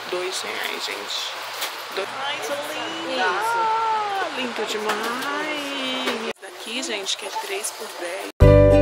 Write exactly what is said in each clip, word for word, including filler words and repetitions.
dois reais, gente. Do... Ai, que lindo! Lindo demais! Esse daqui, gente, que é três por dez.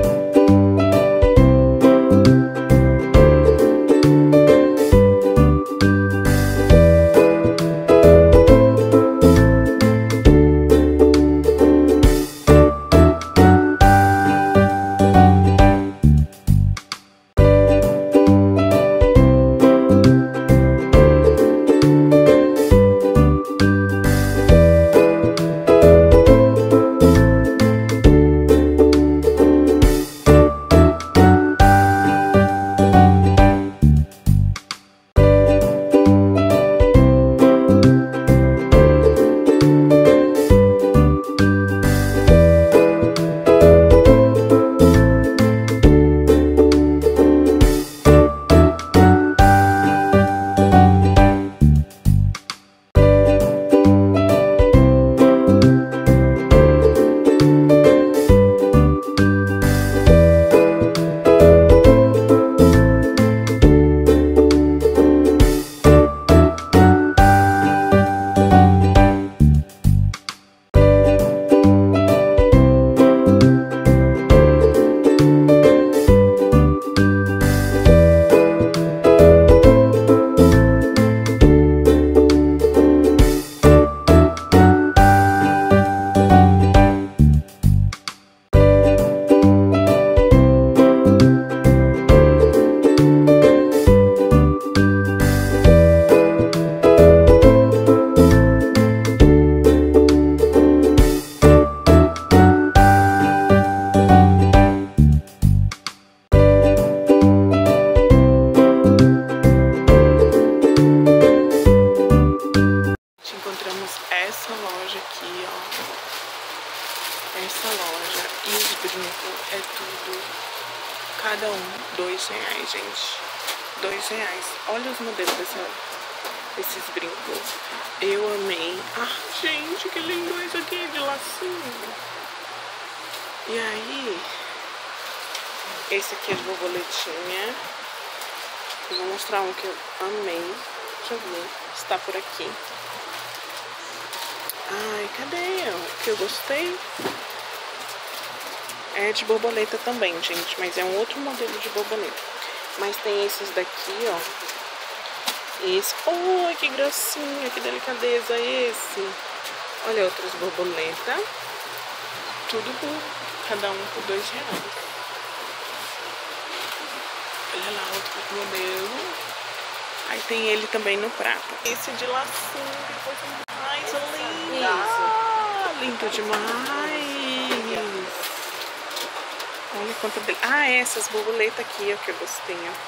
Essa loja aqui, ó. Essa loja e os brincos é tudo, cada um dois reais, gente. Dois reais. Olha os modelos dessa, desses brincos. Eu amei. Ah, gente, que lindo isso aqui de lacinho. E aí, esse aqui é de borboletinha. Eu vou mostrar um que eu amei. Deixa eu ver se tá por aqui. Ai, cadê o que eu gostei? É de borboleta também, gente, mas é um outro modelo de borboleta. Mas tem esses daqui, ó. Esse, oh, que gracinha, que delicadeza esse. Olha outras borboletas. Tudo por, cada um por dois reais. Olha lá, outro modelo. Aí tem ele também no prata. Esse de lacinho, que coisa mais linda. Ah, lindo demais. Olha quanto dele. Ah, essas borboletas aqui, ó, que eu gostei, ó.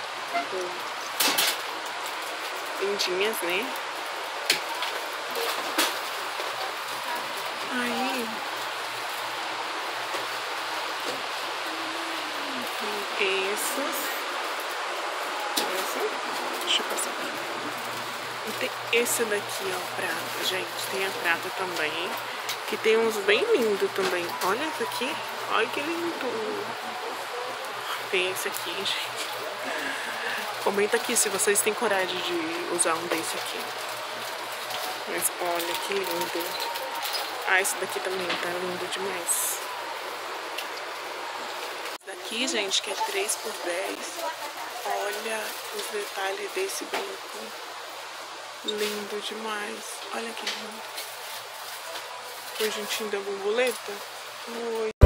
Lindinhas, né? Aí. Essas. Essa. Deixa eu passar aqui. E tem esse daqui, ó, prata, gente. Tem a prata também. Que tem uns bem lindos também. Olha esse aqui. Olha que lindo. Tem esse aqui, gente. Comenta aqui se vocês têm coragem de usar um desse aqui. Mas olha que lindo. Ah, esse daqui também tá lindo demais. Esse daqui, gente, que é três por dez. Olha os detalhes desse brinco. Lindo demais. Olha que lindo. O juntinho da borboleta. Oi.